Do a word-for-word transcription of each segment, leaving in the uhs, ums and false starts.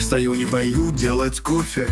Стою, не пою делать кофе.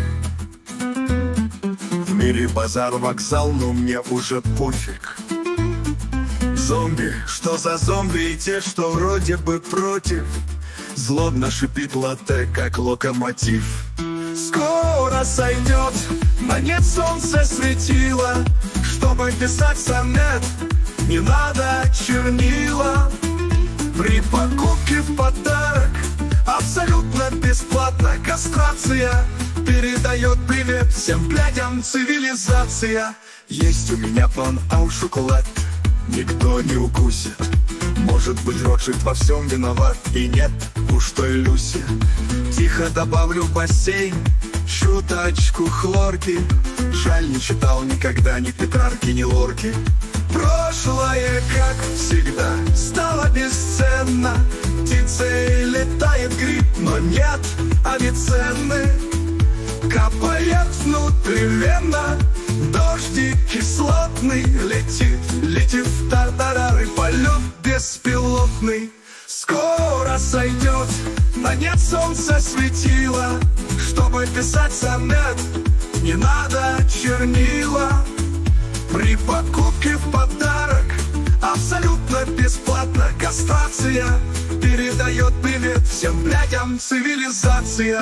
В мире базар, вокзал, но мне уже пофиг. Зомби, что за зомби и те, что вроде бы против. Злобно шипит латте, как локомотив. Скоро сойдет, но нет солнца светила. Чтобы писать сонет, не надо чернила. При покупке в подарок абсолютно бесплатно кастрация передает привет всем блядям цивилизация. Есть у меня план ау-шоколад, никто не укусит. Может быть, Ротшильд во всем виноват, и нет уж той Люси. Тихо добавлю в бассейн чуточку хлорки. Жаль, не читал никогда ни Петрарки, ни Лорки. Прошлое, как всегда, стало бесценно. Птицей летает гриб, но нет Авиценны. Капает внутривенно дождик кислотный. Летит, летит в тартарары полет беспилотный. Скоро сойдет, но нет солнца светила. Чтобы писать сонет, не надо чернила. При покупке в подарок абсолютно бесплатно кастрация передает привет всем блядям цивилизация.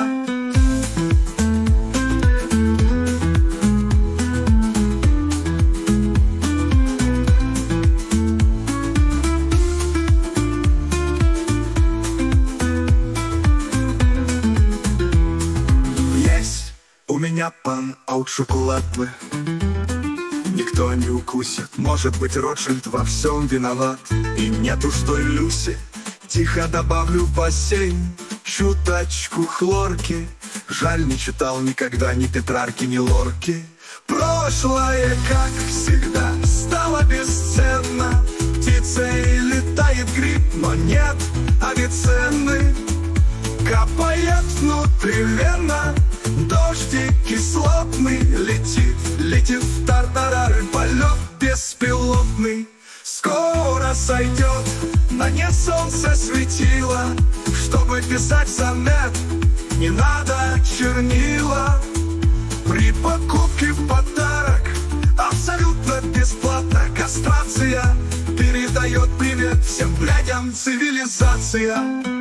Есть у меня пан аут-шоколадный, никто не укусит. Может быть, Ротшильд во всем виноват, и нет уж той Люси. Тихо добавлю в бассейн чуточку хлорки. Жаль, не читал никогда ни Петрарки, ни Лорки. Прошлое, как всегда, стало бесценно. Птицей летает гриб, но нет Авиценны. Капает внутривенно дождик кислотный. Летит, летит в тартарары полет беспилотный. Скоро сойдет, но нет солнца светила. Чтобы писать сонет, не надо чернила. При покупке в подарок абсолютно бесплатно кастрация передает привет всем блядям цивилизация.